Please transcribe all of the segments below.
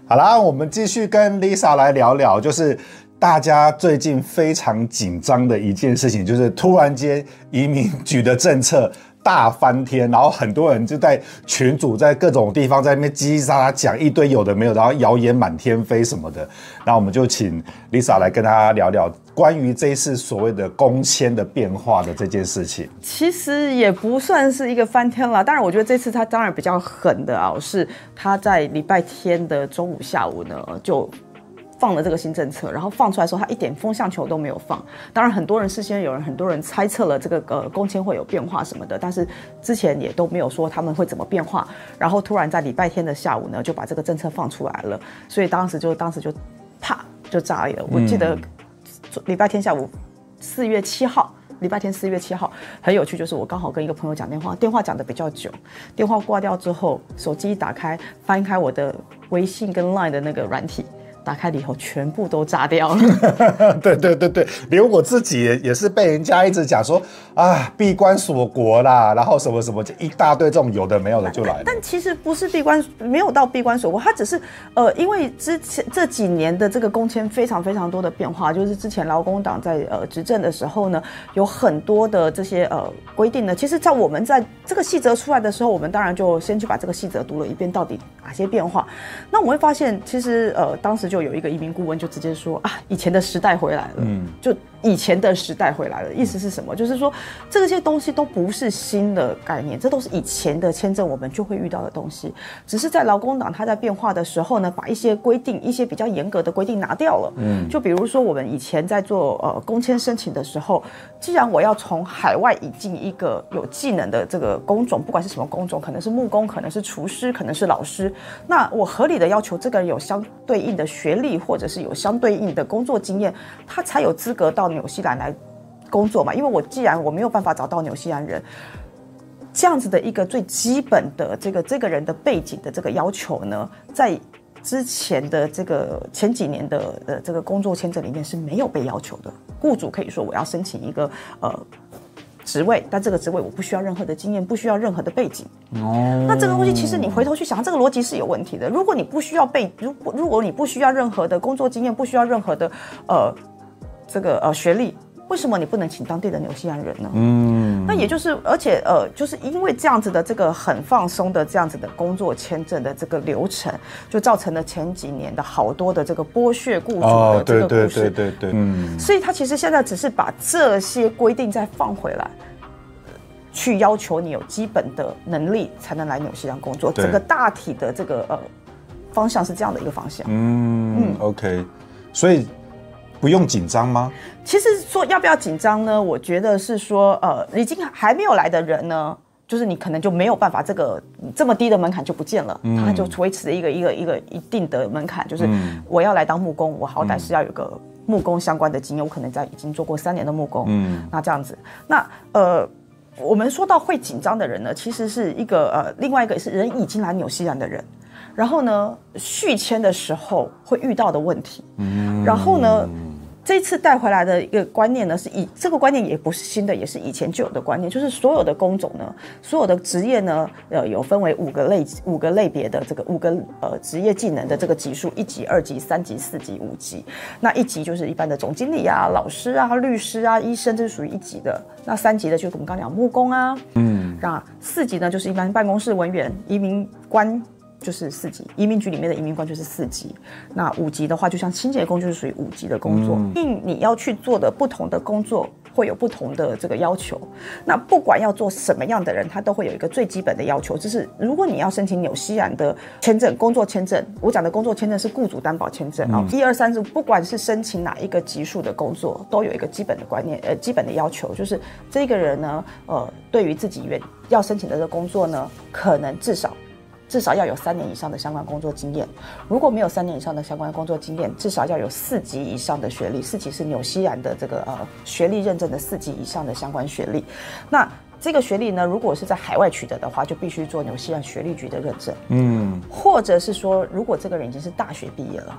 好啦，我们继续跟 Lisa 来聊聊，就是大家最近非常紧张的一件事情，就是突然间移民局的政策大翻天，然后很多人就在群组在各种地方在那边叽叽喳喳讲一堆有的没有，然后谣言满天飞什么的。那我们就请 Lisa 来跟大家聊聊关于这一次所谓的公签的变化的这件事情。 其实也不算是一个翻天啦，当然我觉得这次他当然比较狠的啊，是他在礼拜天的中午下午呢就放了这个新政策，然后放出来的时候，他一点风向球都没有放。当然，很多人事先很多人猜测了这个公签会有变化什么的，但是之前也都没有说他们会怎么变化。然后突然在礼拜天的下午呢，就把这个政策放出来了，所以当时就啪就炸裂了。我记得礼拜天下午4月7号。礼拜天4月7号很有趣，就是我刚好跟一个朋友讲电话讲的比较久，电话挂掉之后，手机一打开，翻开我的微信跟 LINE 的那个软体。打开了以后，全部都炸掉了。 对，连我自己也是被人家一直讲说啊，闭关锁国啦，然后什么什么，一大堆这种有的没有的就来了。 但其实不是闭关，没有到闭关锁国，它只是因为之前这几年的这个公签非常非常多的变化，就是之前劳工党在执政的时候呢，有很多的这些规定呢。其实，在我们在这个细则出来的时候，我们当然就先去把这个细则读了一遍，到底哪些变化。那我会发现，其实当时就有一个移民顾问就直接说啊，以前的时代回来了，就以前的时代回来了，意思是什么？就是说这些东西都不是新的概念，这都是以前的签证我们就会遇到的东西，只是在劳工党它在变化的时候呢，把一些规定，一些比较严格的规定拿掉了。就比如说我们以前在做工签申请的时候，既然我要从海外引进一个有技能的这个工种，不管是什么工种，可能是木工，可能是厨师，可能是老师，那我合理的要求这个人有相对应的学历，或者是有相对应的工作经验，他才有资格到纽西兰来工作嘛。因为既然我没有办法找到纽西兰人，这样子的一个最基本的这个人的背景的这个要求呢，在之前的前几年的这个工作签证里面是没有被要求的。雇主可以说我要申请一个职位，但这个职位我不需要任何的经验，不需要任何的背景。那这个东西其实你回头去想，这个逻辑是有问题的。如果你不需要如果你不需要任何的工作经验，不需要任何的学历，为什么你不能请当地的纽西兰人呢？那也就是，而且就是因为这样子的这个很放松的这样子的工作签证的这个流程，就造成了前几年的好多的这个剥削雇主的这个故事。 对， 所以他其实现在只是把这些规定再放回来，去要求你有基本的能力才能来纽西兰工作。整个大体的这个方向是这样的一个方向。 OK， 所以不用紧张吗？ 其实说要不要紧张呢？我觉得是说，已经还没有来的人呢，就是你可能就没有办法，这么低的门槛就不见了，他就维持一个一定的门槛，就是我要来当木工，我好歹是要有个木工相关的经验，我可能已经做过3年的木工，那这样子，那我们说到会紧张的人呢，其实是另外一个是人已经来纽西兰的人。然后呢，续签的时候会遇到的问题，然后呢，这次带回来的一个观念呢，这个观念也不是新的，也是以前就有的观念，就是所有的工种呢，所有的职业呢，有分为5个类别的这个5个职业技能的这个级数，1级、2级、3级、4级、5级。那1级就是一般的总经理啊、老师啊、律师啊、医生，这是属于1级的。那3级的就是我们刚讲木工啊，那4级呢就是一般办公室文员、移民官。就是4级，移民局里面的移民官就是4级。那5级的话，就像清洁工就是属于5级的工作。你要去做的不同的工作，会有不同的这个要求。那不管要做什么样的人，他都会有一个最基本的要求，就是如果你要申请纽西兰的签证，工作签证，我讲的工作签证是雇主担保签证啊。1、2、3，不管是申请哪一个级数的工作，都有一个基本的观念，基本的要求，就是这个人呢，对于自己要申请的这个工作呢，可能至少要有3年以上的相关工作经验，如果没有3年以上的相关工作经验，至少要有4级以上的学历，4级是纽西兰的这个学历认证的4级以上的相关学历。那这个学历呢，如果是在海外取得的话，就必须做纽西兰学历局的认证，或者是说，如果这个人已经是大学毕业了。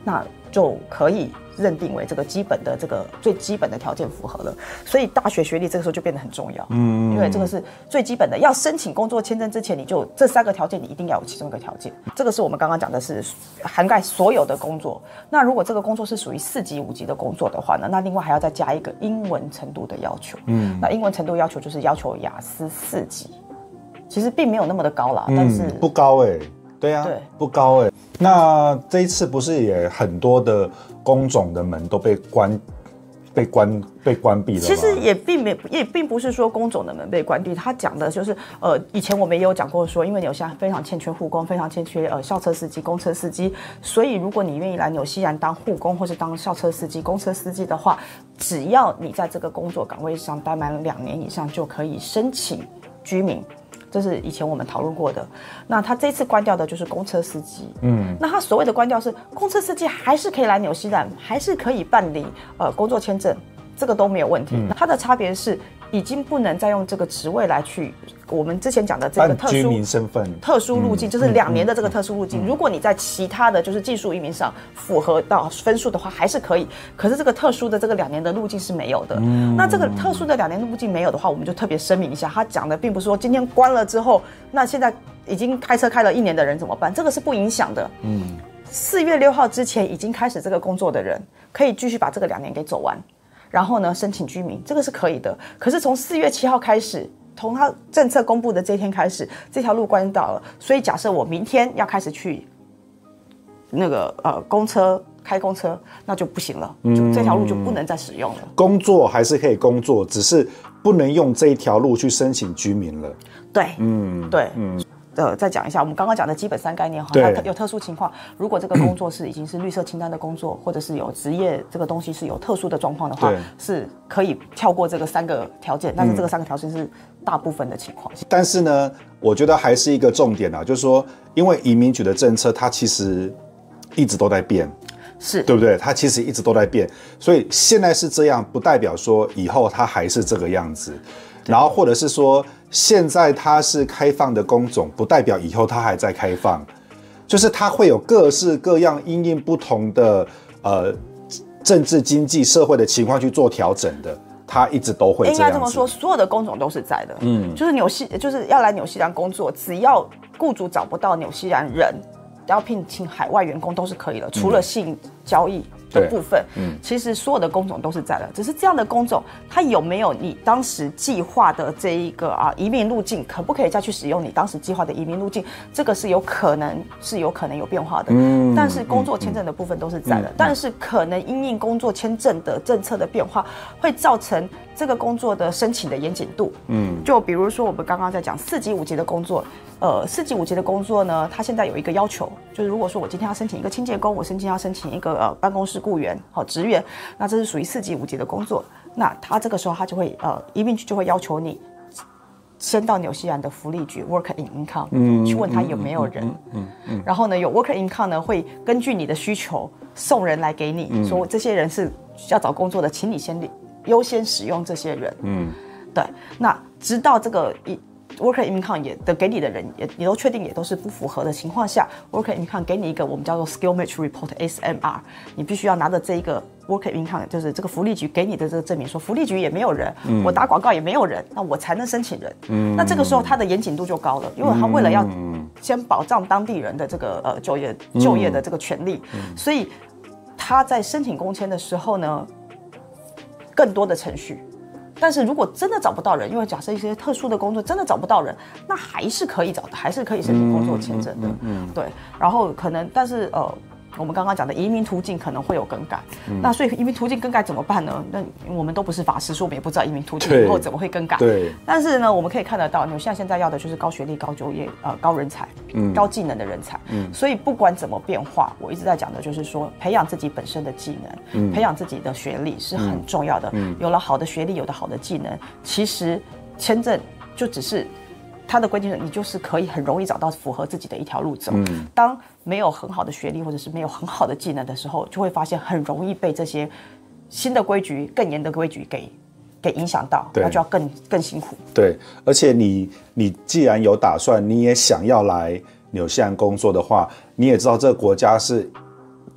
那就可以认定为这个最基本的条件符合了。所以大学学历这个时候就变得很重要，因为这个是最基本的。要申请工作签证之前，你就这3个条件你一定要有其中一个条件。这个是我们刚刚讲的是涵盖所有的工作。那如果这个工作是属于4级5级的工作的话呢，那另外还要再加一个英文程度的要求。那英文程度要求就是要求雅思4级，其实并没有那么的高啦，但是不高对啊， 对， 不高那这一次不是也很多的工种的门都被关闭了吗？ 其实也并不是说工种的门被关闭，他讲的就是以前我们也有讲过说，因为纽西兰非常欠缺护工，非常欠缺校车司机、公车司机，所以如果你愿意来纽西兰当护工或是当校车司机、公车司机的话，只要你在这个工作岗位上待满2年以上，就可以申请居民。这是以前我们讨论过的。那他这次关掉的就是公车司机。那他所谓的关掉是公车司机还是可以来纽西兰，还是可以办理工作签证，这个都没有问题。它的差别是已经不能再用这个职位来去我们之前讲的这个居民身份特殊路径，就是2年的这个特殊路径。如果你在其他的就是技术移民上符合到分数的话，还是可以。可是这个特殊的这个2年的路径是没有的。那这个特殊的2年的路径没有的话，我们就特别声明一下，他讲的并不是说今天关了之后，那现在已经开车开了1年的人怎么办？这个是不影响的。4月6号之前已经开始这个工作的人，可以继续把这个2年给走完，然后呢申请居民，这个是可以的。可是从4月7号开始，从他政策公布的这一天开始，这条路关到了。所以假设我明天要开始去那个开公车，那就不行了，就这条路就不能再使用了。 工作还是可以工作，只是不能用这一条路去申请居民了。 对，对。再讲一下，我们刚刚讲的基本3概念哈，它有特殊情况，如果这个工作已经是绿色清单的工作，或者是有职业这个东西是有特殊的状况的话，是可以跳过这个3个条件，但是这个3个条件是大部分的情况。 但是呢，我觉得还是一个重点啊，就是说，因为移民局的政策它其实一直都在变。 是对不对？它其实一直都在变，所以现在是这样，不代表说以后它还是这个样子。然后或者是说，现在它是开放的工种，不代表以后它还在开放，就是它会有各式各样因应不同的政治、经济、社会的情况去做调整的。它一直都会这样子。 应该这么说，所有的工种都是在的。就是要来纽西兰工作，只要雇主找不到纽西兰人，要聘请海外员工都是可以的，除了性交易的部分，其实所有的工种都是在的，只是这样的工种，它有没有你当时计划的这一个移民路径，可不可以再去使用你当时计划的移民路径？这个是有可能有变化的。但是工作签证的部分都是在的，但是可能因应工作签证的政策的变化，会造成这个工作的申请的严谨度。就比如说我们刚刚在讲4级5级的工作。4级5级的工作呢，它现在有一个要求，就是如果说我今天要申请一个清洁工，我要申请一个办公室雇员、职员，那这是属于4级5级的工作。那他这个时候他就会移民局就会要求你先到纽西兰的福利局 Work in Income 去问他有没有人，然后呢有 Work in Income 呢会根据你的需求送人来给你，说这些人是要找工作的，请你先优先使用这些人。对，那直到这个Worker Income 给你的人也都确定也都是不符合的情况下 ，Worker Income 给你一个我们叫做 Skill Match Report SMR， 你必须要拿着这一个 Worker Income， 就是这个福利局给你的这个证明，说福利局也没有人，我打广告也没有人，那我才能申请人。那这个时候它的严谨度就高了，因为他为了要先保障当地人的这个就业的这个权利，所以他在申请工签的时候呢，更多的程序。但是如果真的找不到人，因为假设一些特殊的工作真的找不到人，那还是可以找的，还是可以申请工作签证的。对，然后可能，但是我们刚刚讲的移民途径可能会有更改，那所以移民途径更改怎么办呢？那我们都不是法师，所以我们也不知道移民途径以后怎么会更改。 对。 但是呢，我们可以看得到，纽西兰现在要的就是高学历、高就业、高人才、高技能的人才。所以不管怎么变化，我一直在讲的就是说，培养自己本身的技能，培养自己的学历是很重要的。有了好的学历，有了好的技能，其实签证就只是。它的规定是你就是可以很容易找到符合自己的一条路走。当没有很好的学历或者是没有很好的技能的时候，就会发现很容易被这些新的规矩、更严的规矩给影响到，那就要更辛苦。 对，而且你既然有打算，你也想要来纽西兰工作的话，你也知道这个国家是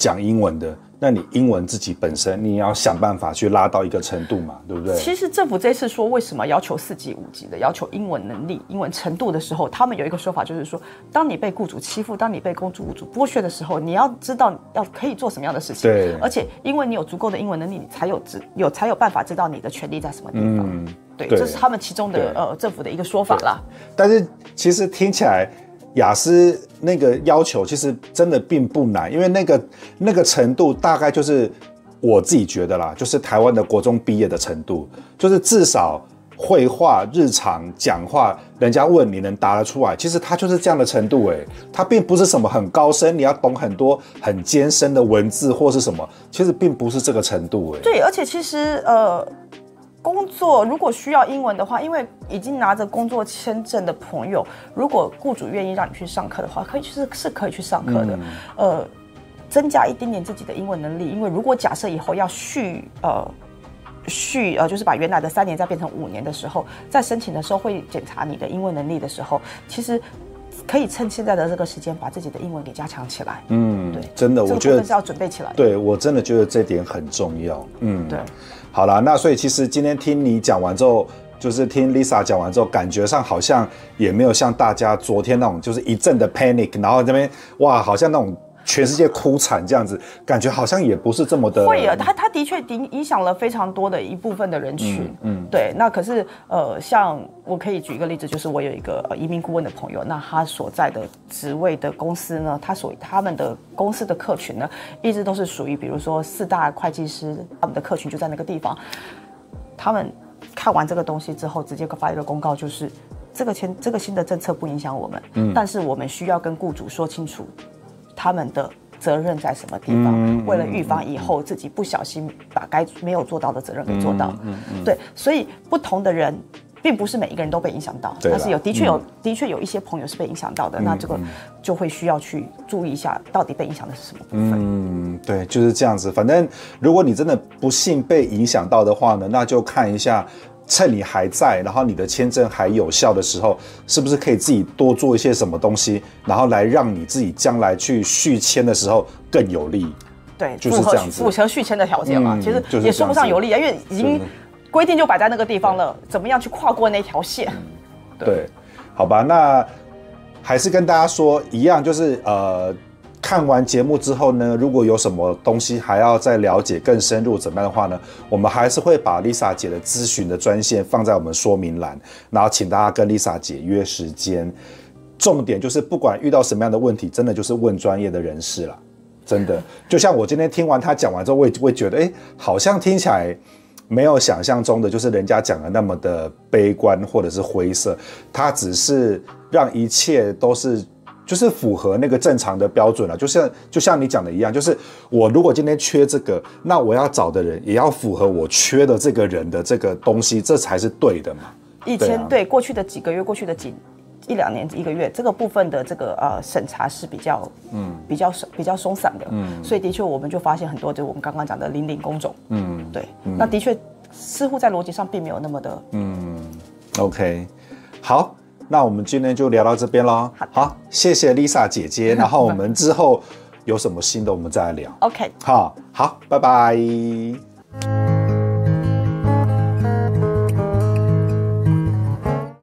讲英文的，那你英文自己本身你也要想办法去拉到一个程度嘛，对不对？ 其实政府这次说为什么要求4级、5级的要求英文能力、英文程度的时候，他们有一个说法，就是说，当你被雇主欺负，当你被雇主剥削的时候，你要知道可以做什么样的事情。 对， 而且因为你有足够的英文能力，你才有办法知道你的权利在什么地方。对，这是他们其中的政府的一个说法啦。 但是其实听起来，雅思那个要求其实真的并不难，因为那个程度大概就是我自己觉得啦，就是台湾的国中毕业的程度，就是至少绘画、日常讲话，人家问你能答得出来，其实它就是这样的程度它并不是什么很高深，你要懂很多很艰深的文字或是什么，其实并不是这个程度对，而且其实工作如果需要英文的话，因为已经拿着工作签证的朋友，如果雇主愿意让你去上课的话，是可以去上课的。增加一点点自己的英文能力，因为如果假设以后要就是把原来的3年再变成5年的时候，在申请的时候会检查你的英文能力的时候，其实可以趁现在的这个时间把自己的英文给加强起来。对， 真的，我觉得是要准备起来。 对，我真的觉得这点很重要。 对。 好啦，那所以其实今天听你讲完之后，就是听 Lisa 讲完之后，感觉上好像也没有像大家昨天那种就是一阵的 panic， 然后这边哇，好像那种全世界哭惨这样子，感觉好像也不是这么的。 会啊，他的确影响了非常多的一部分的人群。对。那可是像我可以举一个例子，就是我有一个移民顾问的朋友，那他所在的职位的公司呢，他们的公司的客群呢，一直都是属于比如说4大会计师，他们的客群就在那个地方。他们看完这个东西之后，直接发一个公告，就是这个新的政策不影响我们，但是我们需要跟雇主说清楚他们的责任在什么地方，为了预防以后自己不小心把该没有做到的责任给做到。对，所以不同的人，并不是每一个人都被影响到，但是的确有一些朋友是被影响到的，那这个就会需要去注意一下，到底被影响的是什么部分。 对，就是这样子。反正如果你真的不幸被影响到的话呢，那就看一下。趁你还在，然后你的签证还有效的时候，是不是可以自己多做一些什么东西，然后来让你自己将来去续签的时候更有利？ 对， 就是这样子， 符合续签的条件嘛。其实也说不上有利因为已经规定就摆在那个地方了，怎么样去跨过那条线？ 对，好吧，那还是跟大家说一样，就是看完节目之后呢，如果有什么东西还要再了解更深入怎么样的话呢，我们还是会把 Lisa 姐的咨询的专线放在我们说明栏，然后请大家跟 Lisa 姐约时间。重点就是不管遇到什么样的问题，真的就是问专业的人士啦，真的。就像我今天听完他讲完之后，我也会觉得，好像听起来没有想象中的就是人家讲的那么的悲观或者是灰色，他只是让一切都是。就是符合那个正常的标准了，就像你讲的一样，就是我如果今天缺这个，那我要找的人也要符合我缺的这个人的这个东西，这才是对的嘛。 以前对过去的几个月，过去的一两年、1个月，这个部分的这个审查是比较松散的，所以的确我们就发现很多就我们刚刚讲的零工种，对，那的确似乎在逻辑上并没有那么的 ，OK， 好。那我们今天就聊到这边咯。好，谢谢 Lisa 姐姐。然后我们之后有什么新的，我们再来聊。 OK， 好，拜拜。